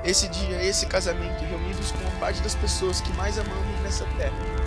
esse dia, esse casamento, reunidos com a parte das pessoas que mais amamos nessa terra.